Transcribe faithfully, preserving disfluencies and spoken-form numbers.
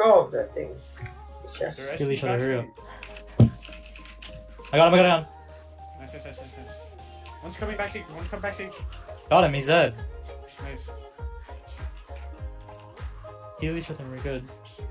go of that thing. It's just... The rest Kill of each you other, guys hurry are- up. I got him, I got him. Nice, nice, nice, nice, nice. One's coming backstage, one's coming backstage. Got him, he's dead. Nice. Heal each other, we're good.